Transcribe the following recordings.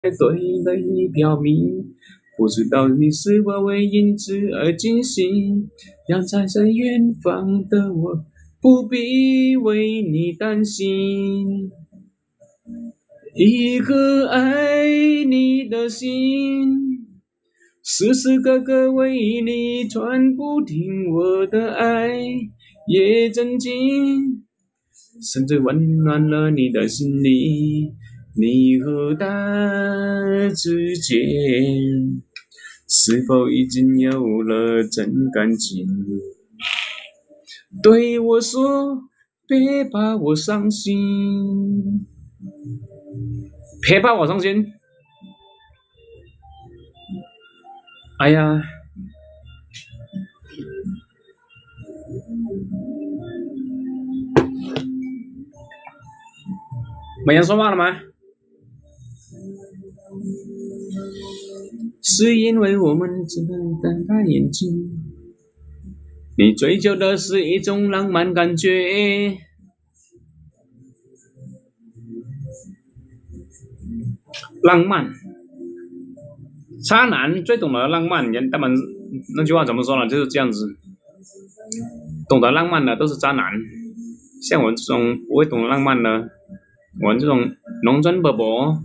对泪表明，不知道你是否为因此而惊醒。让在远方的我，不必为你担心。一颗爱你的心，时时刻刻为你传不停我的爱，也震惊，甚至温暖了你的心里。你和他之间，是否已经有了真感情？对我说，别把我伤心，别把我伤心。哎呀，没人说话了吗？是因为我们只能瞪大眼睛。你追求的是一种浪漫感觉，浪漫。渣男最懂得浪漫，人他们那句话怎么说呢？就是这样子，懂得浪漫的都是渣男。像我这种不会懂得浪漫的，我这种农村伯伯，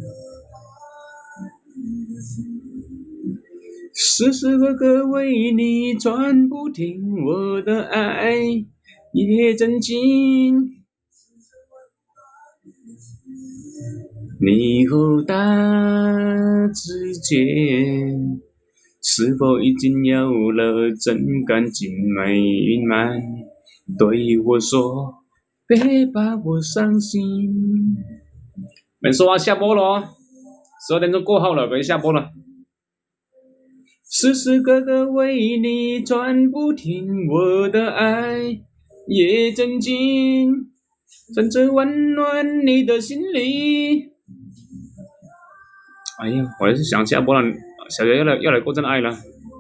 时时刻刻为你传不停我的爱，也真情。你和他之间，是否已经有了真感情没隐瞒？对我说，别把我伤心。没说话下播了哦，12点钟过后了，可以下播了。时时刻刻为你传不停我的爱，也真情，甚至温暖你的心里。哎呀，我还是想下播了，小学要来过真爱了。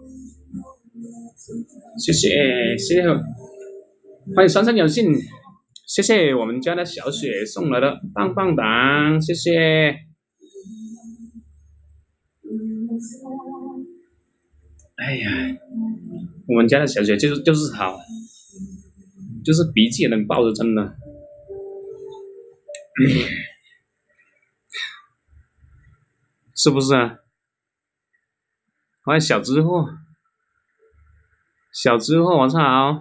谢谢谢谢，欢迎三生有幸，谢谢我们家的小雪送来的棒棒糖，谢谢。哎呀，我们家的小雪就是好，就是脾气也能抱着，真的。是不是啊？欢迎小知货，小知货，晚上好。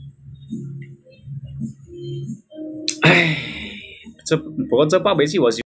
哎，不过这暴脾气我喜欢。